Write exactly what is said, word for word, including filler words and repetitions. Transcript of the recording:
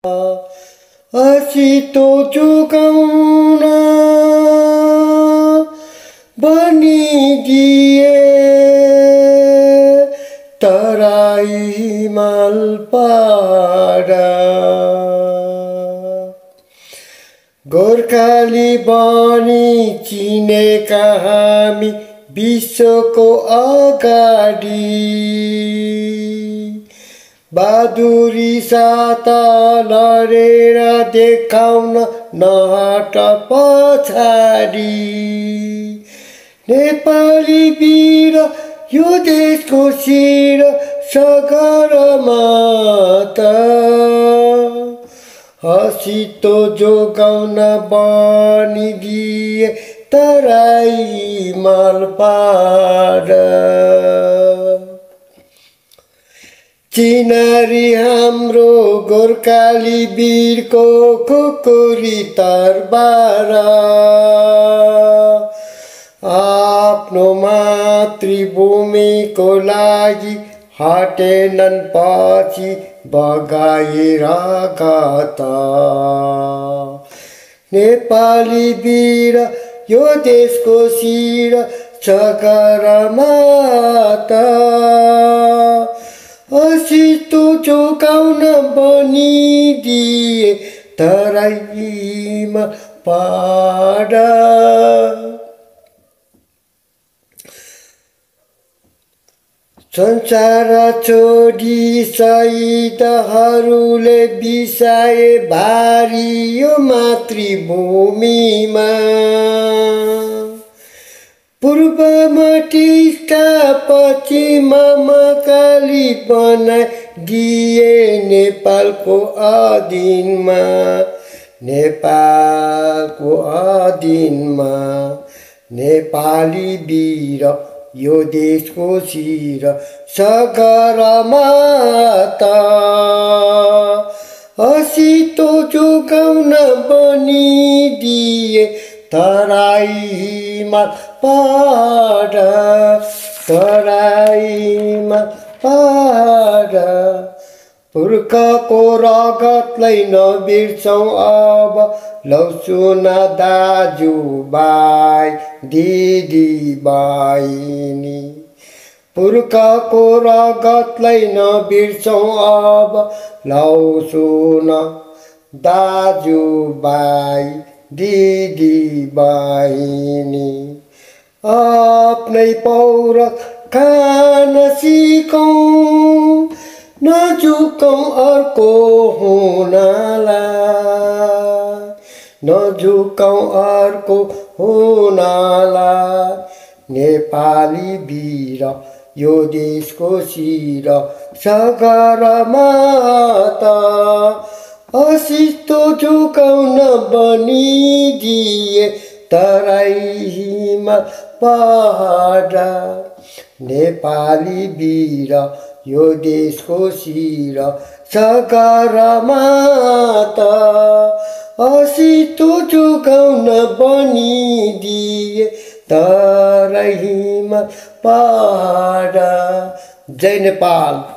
असितो जोगाउन बनिदिए तराई हिमाल पारा गोर्खाली बनी चिनेका हामी विश्वको अगाडि बहादुरी साथ लडेर देखाउन नहट पछाडि नेपाली वीर यो देशको शिर सगरमाथा असितो जोगाउन बनिदिए तराई हिमाल पारा चिनारी हाम्रो गोर्खाली वीरको खुकुरी तरबार आफ्नो मातृभूमिको लागि हटेनन् पछि बगाएर गता नेपाली वीर यो देशको शिर सगरमाथा असितो जोगाउन बनिदिए तराई हिमाल पारा संसार छोडी शहीदहरूले बिसाए भारी यो मातृभूमिमा पूर्वमा टिस्टा पश्चिममा महाकाली बनाइदिए नेपालको अधीनमा नेपालको अधीनमा नेपाली वीर यो देशको शिर सगरमाथा असितो जोगाउन बनिदिए तराई हिमाल पारा तराई हिमाल पारा पुर्खाको रगतलाई नबिर्सौँ अब लौ सुन दाजुभाइ दिदी बहिनी पुर्खाको रगतलाई नबिर्सौँ अब लौ सुन दाजुभाइ दिदी बहिनी आफ्नै पौर खान सिकौँ नझुकौँ अर्को हुनलाई नझुकौँ अर्को हुनलाई नेपाली वीर यो देशको शिर सगरमाथा असितो जोगाउन बनिदिए तराई हिमाल पारा नेपाली वीर यो देशको शिर सगरमाथा असितो जोगाउन बनिदिए तराई हिमाल पारा। जय नेपाल।